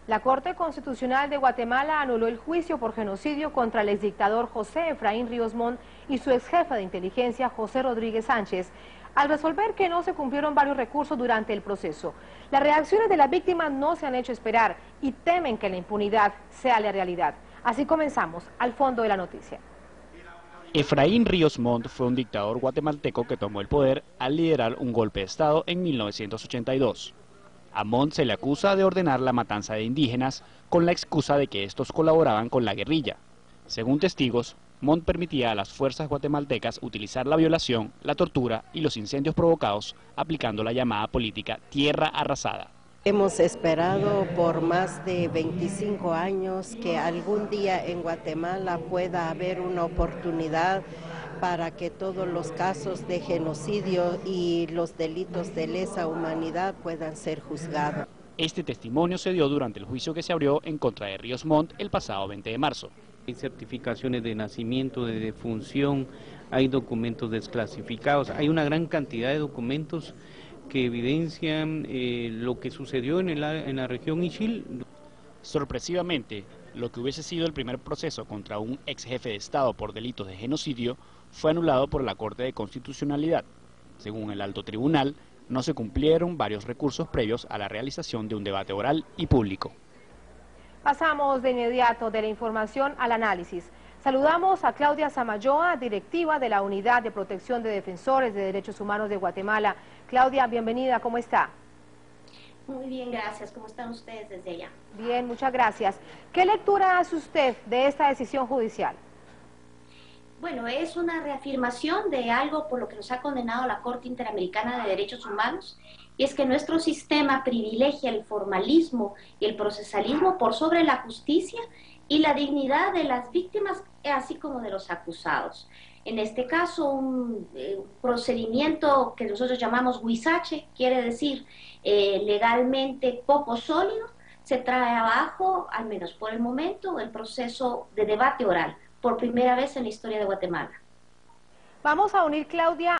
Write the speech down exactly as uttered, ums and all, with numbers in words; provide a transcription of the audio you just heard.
La Corte Constitucional de Guatemala anuló el juicio por genocidio contra el exdictador José Efraín Ríos Montt y su exjefe de inteligencia José Rodríguez Sánchez, al resolver que no se cumplieron varios recursos durante el proceso. Las reacciones de las víctimas no se han hecho esperar y temen que la impunidad sea la realidad. Así comenzamos al fondo de la noticia. Efraín Ríos Montt fue un dictador guatemalteco que tomó el poder al liderar un golpe de Estado en mil novecientos ochenta y dos. A Montt se le acusa de ordenar la matanza de indígenas con la excusa de que estos colaboraban con la guerrilla. Según testigos, Montt permitía a las fuerzas guatemaltecas utilizar la violación, la tortura y los incendios provocados, aplicando la llamada política tierra arrasada. Hemos esperado por más de veinticinco años que algún día en Guatemala pueda haber una oportunidad para que todos los casos de genocidio y los delitos de lesa humanidad puedan ser juzgados. Este testimonio se dio durante el juicio que se abrió en contra de Ríos Montt el pasado veinte de marzo. Hay certificaciones de nacimiento, de defunción, hay documentos desclasificados, hay una gran cantidad de documentos que evidencian eh, lo que sucedió en, el, en la región Ixil. Sorpresivamente, lo que hubiese sido el primer proceso contra un ex jefe de Estado por delitos de genocidio fue anulado por la Corte de Constitucionalidad. Según el alto tribunal, no se cumplieron varios recursos previos a la realización de un debate oral y público. Pasamos de inmediato de la información al análisis. Saludamos a Claudia Samayoa, directiva de la Unidad de Protección de Defensores de Derechos Humanos de Guatemala. Claudia, bienvenida, ¿cómo está? Muy bien, gracias. ¿Cómo están ustedes desde allá? Bien, muchas gracias. ¿Qué lectura hace usted de esta decisión judicial? Bueno, es una reafirmación de algo por lo que nos ha condenado la Corte Interamericana de Derechos Humanos, y es que nuestro sistema privilegia el formalismo y el procesalismo por sobre la justicia y la dignidad de las víctimas, así como de los acusados. En este caso, un eh, procedimiento que nosotros llamamos huizache, quiere decir eh, legalmente poco sólido, se trae abajo, al menos por el momento, el proceso de debate oral, por primera vez en la historia de Guatemala. Vamos a unir, Claudia,